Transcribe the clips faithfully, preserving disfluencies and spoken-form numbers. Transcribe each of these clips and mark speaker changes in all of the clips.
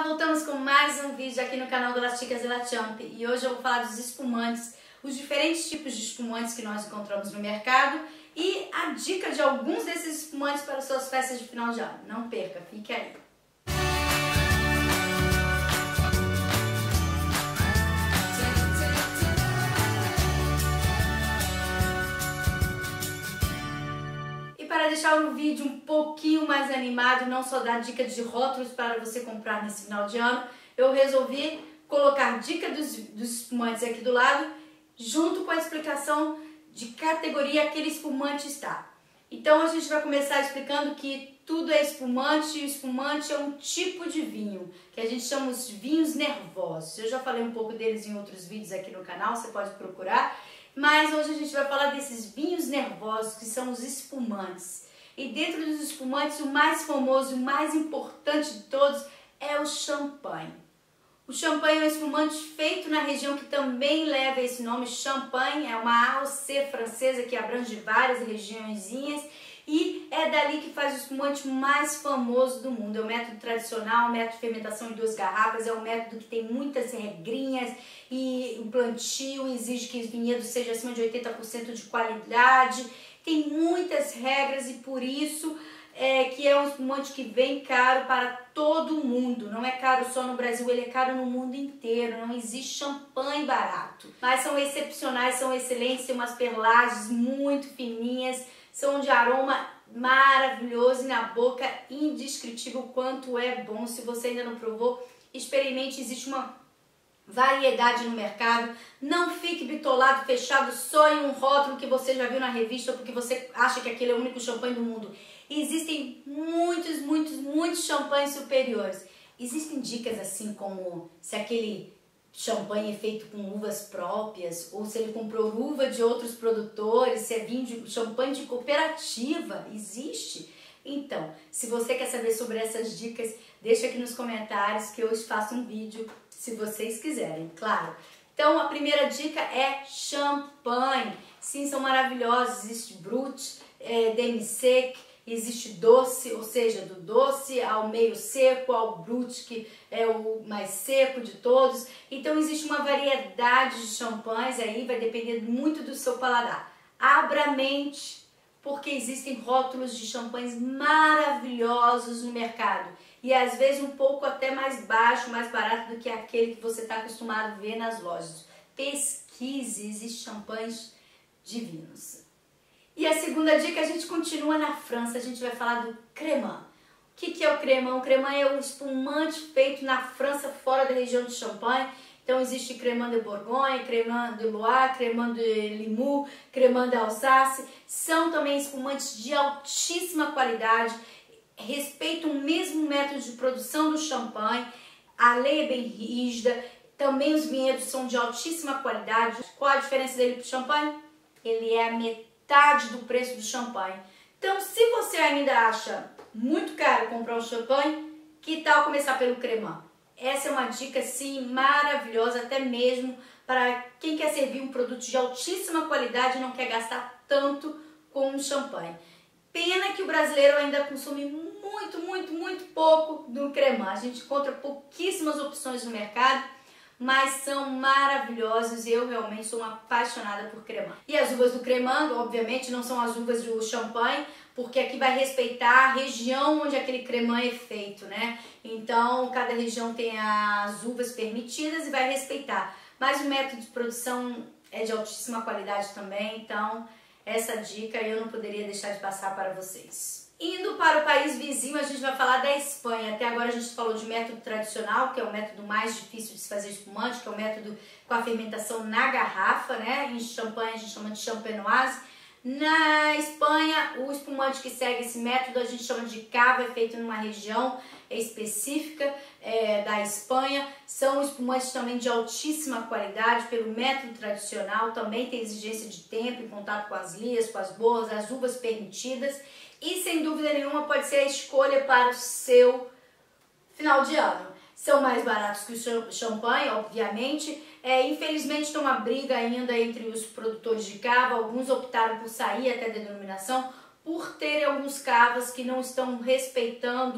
Speaker 1: voltamos com mais um vídeo aqui no canal do Las Chicas de la Champ e hoje eu vou falar dos espumantes, os diferentes tipos de espumantes que nós encontramos no mercado e a dica de alguns desses espumantes para suas festas de final de ano. Não perca, fique aí! Para deixar o vídeo um pouquinho mais animado, não só dar dica de rótulos para você comprar nesse final de ano, eu resolvi colocar dica dos, dos espumantes aqui do lado, junto com a explicação de categoria que aquele espumante está. Então a gente vai começar explicando que tudo é espumante, e o espumante é um tipo de vinho, que a gente chama os vinhos nervosos. Eu já falei um pouco deles em outros vídeos aqui no canal, você pode procurar. Mas hoje a gente vai falar desses vinhos nervosos, que são os espumantes. E dentro dos espumantes, o mais famoso e o mais importante de todos é o champanhe. O champanhe é um espumante feito na região que também leva esse nome, Champagne. É uma A O C francesa que abrange várias regiõezinhas. E é dali que faz o espumante mais famoso do mundo. É o método tradicional, o método de fermentação em duas garrafas, é um método que tem muitas regrinhas e o plantio exige que os vinhedos sejam acima de oitenta por cento de qualidade. Tem muitas regras e por isso é que é um espumante que vem caro para todo mundo. Não é caro só no Brasil, ele é caro no mundo inteiro. Não existe champanhe barato. Mas são excepcionais, são excelentes, tem umas perlagens muito fininhas, são de aroma maravilhoso e na boca indescritível o quanto é bom. Se você ainda não provou, experimente, existe uma variedade no mercado. Não fique bitolado, fechado só em um rótulo que você já viu na revista porque você acha que aquele é o único champanhe do mundo. Existem muitos, muitos, muitos champanhes superiores. Existem dicas assim como se aquele champanhe é feito com uvas próprias, ou se ele comprou uva de outros produtores, se é vinho de champanhe de cooperativa, existe? Então, se você quer saber sobre essas dicas, deixa aqui nos comentários que eu hoje faço um vídeo, se vocês quiserem, claro. Então, a primeira dica é champanhe. Sim, são maravilhosos, existe brut, é, demi-sec, existe doce, ou seja, do doce ao meio seco, ao brut, que é o mais seco de todos. Então existe uma variedade de champanhes aí, vai depender muito do seu paladar. Abra a mente, porque existem rótulos de champanhes maravilhosos no mercado. E às vezes um pouco até mais baixo, mais barato do que aquele que você está acostumado a ver nas lojas. Pesquise, existem champanhes divinos. E a segunda dica, a gente continua na França, a gente vai falar do cremant. O que, que é o cremant? O cremant é um espumante feito na França, fora da região de Champagne. Então existe cremant de Bourgogne, cremant de Loire, cremant de Limoux, cremant de Alsace. São também espumantes de altíssima qualidade, respeitam o mesmo método de produção do champanhe. A lei é bem rígida, também os vinhedos são de altíssima qualidade. Qual a diferença dele para o champanhe? Ele é a metade metade do preço do champanhe. Então, se você ainda acha muito caro comprar um champanhe, que tal começar pelo cremant? Essa é uma dica, sim, maravilhosa, até mesmo para quem quer servir um produto de altíssima qualidade e não quer gastar tanto com um champanhe. Pena que o brasileiro ainda consome muito, muito, muito pouco do cremant. A gente encontra pouquíssimas opções no mercado, mas são maravilhosos e eu realmente sou uma apaixonada por cremant. E as uvas do cremant, obviamente, não são as uvas do champanhe, porque aqui vai respeitar a região onde aquele cremant é feito, né? Então, cada região tem as uvas permitidas e vai respeitar. Mas o método de produção é de altíssima qualidade também, então essa dica eu não poderia deixar de passar para vocês. Indo para o país vizinho, a gente vai falar da Espanha. Até agora a gente falou de método tradicional, que é o método mais difícil de se fazer espumante, que é o método com a fermentação na garrafa, né? Em champanhe a gente chama de champenoise. Na Espanha, o espumante que segue esse método a gente chama de cava, é feito numa região específica é, da Espanha. São espumantes também de altíssima qualidade, pelo método tradicional. Também tem exigência de tempo, em contato com as lias, com as borras, as uvas permitidas. E sem dúvida nenhuma pode ser a escolha para o seu final de ano. São mais baratos que o champanhe, obviamente. É, infelizmente tem uma briga ainda entre os produtores de cava. Alguns optaram por sair até da denominação por terem alguns cavas que não estão respeitando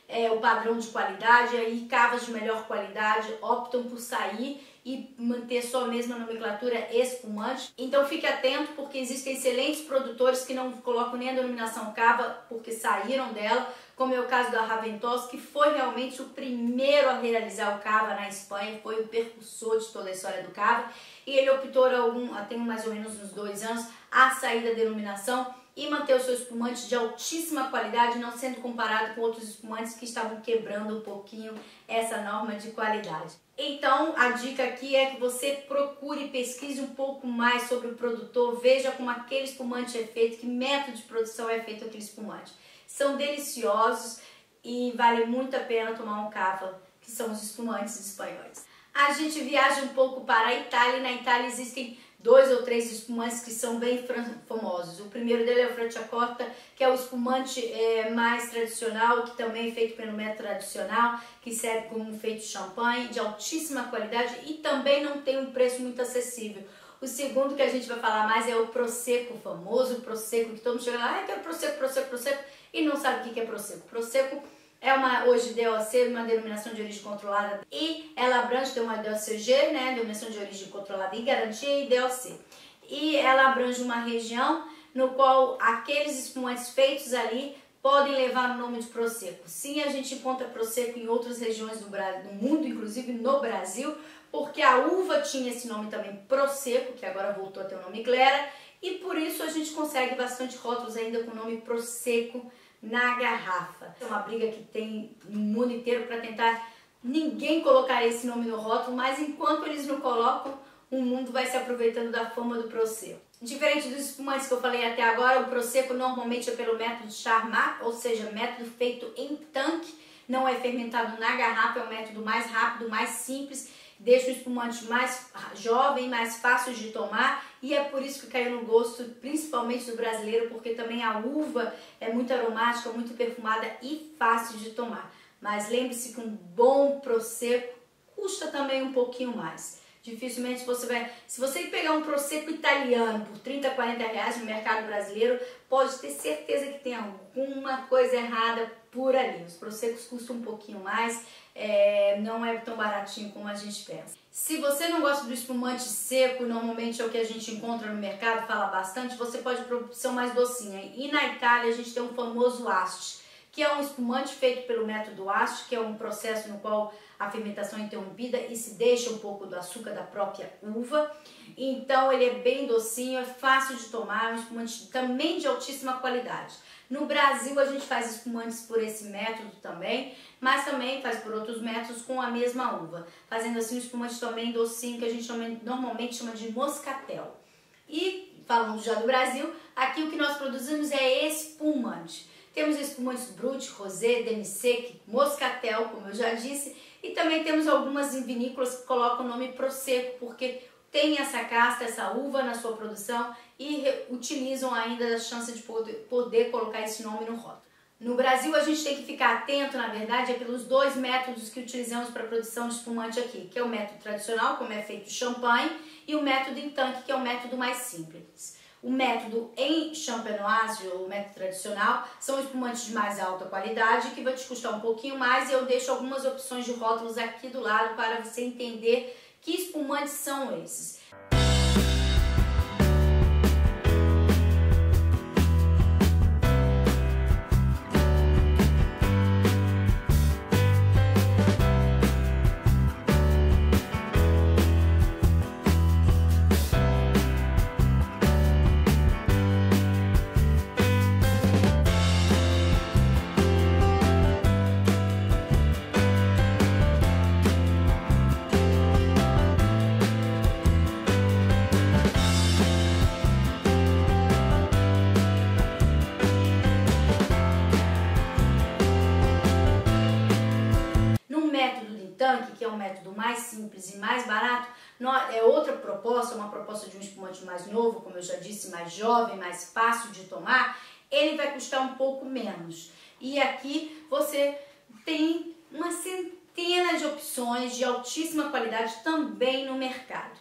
Speaker 1: é, o padrão de qualidade, aí cavas de melhor qualidade optam por sair e manter só a mesma nomenclatura espumante. Então fique atento, porque existem excelentes produtores que não colocam nem a denominação cava porque saíram dela, como é o caso da Raventós, que foi realmente o primeiro a realizar o cava na Espanha, foi o precursor de toda a história do cava, e ele optou há algum, tem mais ou menos uns dois anos a sair da denominação e manter o seu espumante de altíssima qualidade, não sendo comparado com outros espumantes que estavam quebrando um pouquinho essa norma de qualidade. Então, a dica aqui é que você procure e pesquise um pouco mais sobre o produtor, veja como aquele espumante é feito, que método de produção é feito aquele espumante. São deliciosos e vale muito a pena tomar um cava, que são os espumantes espanhóis. A gente viaja um pouco para a Itália, e na Itália existem dois ou três espumantes que são bem famosos. O primeiro dele é o Franciacorta, que é o espumante é, mais tradicional, que também é feito pelo método tradicional, que serve como feito champanhe, de altíssima qualidade e também não tem um preço muito acessível. O segundo que a gente vai falar mais é o Prosecco, o famoso Prosecco, que todo mundo chega lá, ah, eu quero Prosecco, Prosecco, Prosecco, e não sabe o que é Prosecco. Prosecco é uma, hoje, D O C, uma denominação de origem controlada, e ela abrange, tem uma D O C G, né, denominação de origem controlada e garantia, e D O C. E ela abrange uma região no qual aqueles espumantes feitos ali podem levar o nome de Prosecco. Sim, a gente encontra Prosecco em outras regiões do, Brasil, do mundo, inclusive no Brasil, porque a uva tinha esse nome também Prosecco, que agora voltou a ter o nome Glera, e por isso a gente consegue bastante rótulos ainda com o nome Prosecco na garrafa. É uma briga que tem no mundo inteiro para tentar ninguém colocar esse nome no rótulo, mas enquanto eles não colocam, o mundo vai se aproveitando da fama do Prosecco. Diferente dos espumantes que eu falei até agora, o Prosecco normalmente é pelo método Charmat, ou seja, método feito em tanque, não é fermentado na garrafa, é um método mais rápido, mais simples, deixa o espumante mais jovem, mais fácil de tomar, e é por isso que caiu no gosto, principalmente do brasileiro, porque também a uva é muito aromática, muito perfumada e fácil de tomar. Mas lembre-se que um bom Prosecco custa também um pouquinho mais. Dificilmente você vai... Se você pegar um Prosecco italiano por trinta, quarenta reais no mercado brasileiro, pode ter certeza que tem alguma coisa errada por ali. Os Proseccos custam um pouquinho mais, é, não é tão baratinho como a gente pensa. Se você não gosta do espumante seco, normalmente é o que a gente encontra no mercado, fala bastante, você pode ter uma opção mais docinha. E na Itália a gente tem um famoso Asti, que é um espumante feito pelo método Asti, que é um processo no qual a fermentação é interrompida e se deixa um pouco do açúcar da própria uva. Então ele é bem docinho, é fácil de tomar, é um espumante também de altíssima qualidade. No Brasil a gente faz espumantes por esse método também, mas também faz por outros métodos com a mesma uva, fazendo assim um espumante também docinho, que a gente normalmente chama de moscatel. E falando já do Brasil, aqui o que nós produzimos é espumante. Temos espumantes Brut, Rosé, Demi-Sec, Moscatel, como eu já disse, e também temos algumas vinícolas que colocam o nome Prosecco, porque tem essa casta, essa uva na sua produção e utilizam ainda a chance de poder, poder colocar esse nome no rótulo. No Brasil a gente tem que ficar atento, na verdade, é pelos dois métodos que utilizamos para a produção de espumante aqui, que é o método tradicional, como é feito o champanhe, e o método em tanque, que é o método mais simples. O método em champenoise, ou o método tradicional, são espumantes de mais alta qualidade, que vai te custar um pouquinho mais, e eu deixo algumas opções de rótulos aqui do lado para você entender que espumantes são esses. Que é um método mais simples e mais barato, é outra proposta, uma proposta de um espumante mais novo, como eu já disse, mais jovem, mais fácil de tomar, ele vai custar um pouco menos. E aqui você tem uma centena de opções de altíssima qualidade também no mercado.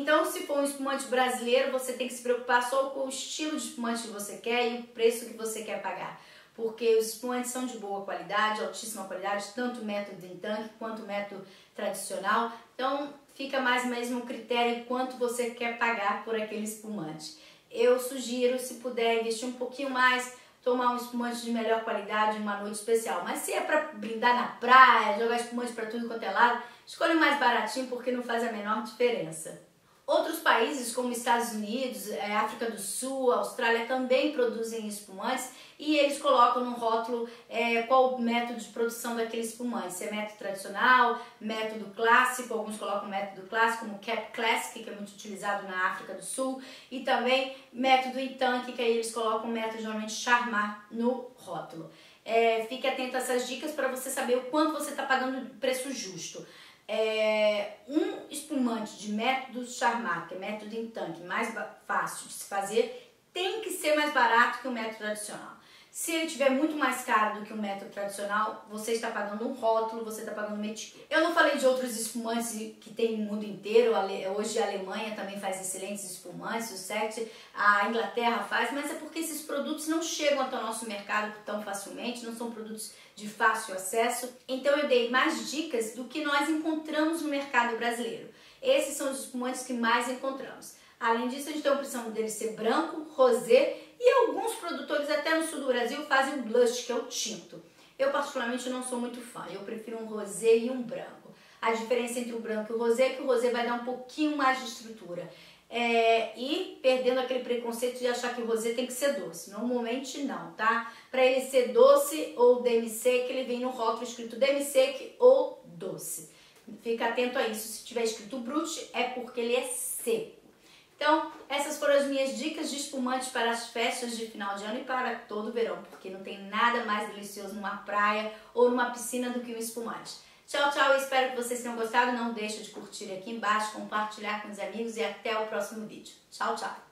Speaker 1: Então, se for um espumante brasileiro, você tem que se preocupar só com o estilo de espumante que você quer e o preço que você quer pagar. Porque os espumantes são de boa qualidade, altíssima qualidade, tanto o método em tanque quanto o método tradicional. Então, fica mais mesmo o critério quanto você quer pagar por aquele espumante. Eu sugiro, se puder, investir um pouquinho mais, tomar um espumante de melhor qualidade em uma noite especial. Mas se é para brindar na praia, jogar espumante para tudo quanto é lado, escolha o mais baratinho porque não faz a menor diferença. Outros países, como Estados Unidos, África do Sul, Austrália, também produzem espumantes e eles colocam no rótulo é, qual o método de produção daquele espumante. Se é método tradicional, método clássico, alguns colocam método clássico, como Cap Classic, que é muito utilizado na África do Sul, e também método em tanque, que aí eles colocam o método geralmente Charmat no rótulo. É, fique atento a essas dicas para você saber o quanto você está pagando de preço justo. É, um espumante de método Charmat, que é método em tanque, mais fácil de se fazer, tem que ser mais barato que o método tradicional. Se ele tiver muito mais caro do que o método tradicional, você está pagando um rótulo, você está pagando uma etiqueta. Eu não falei de outros espumantes que tem no mundo inteiro, hoje a Alemanha também faz excelentes espumantes, o Sect, a Inglaterra faz, mas é porque esses produtos não chegam até o nosso mercado tão facilmente, não são produtos de fácil acesso. Então eu dei mais dicas do que nós encontramos no mercado brasileiro. Esses são os espumantes que mais encontramos. Além disso, a gente tem a opção dele ser branco, rosé e alguns produtores até no sul do Brasil fazem o blush, que é o tinto. Eu particularmente não sou muito fã, eu prefiro um rosé e um branco. A diferença entre o branco e o rosé é que o rosé vai dar um pouquinho mais de estrutura. É, e perdendo aquele preconceito de achar que o rosé tem que ser doce. Normalmente não, tá? Para ele ser doce ou demi-sec, ele vem no rótulo escrito demi-sec ou doce. Fica atento a isso. Se tiver escrito brut, é porque ele é seco. Então, essas foram as minhas dicas de espumantes para as festas de final de ano e para todo o verão, porque não tem nada mais delicioso numa praia ou numa piscina do que um espumante. Tchau, tchau, eu espero que vocês tenham gostado. Não deixe de curtir aqui embaixo, compartilhar com os amigos e até o próximo vídeo. Tchau, tchau!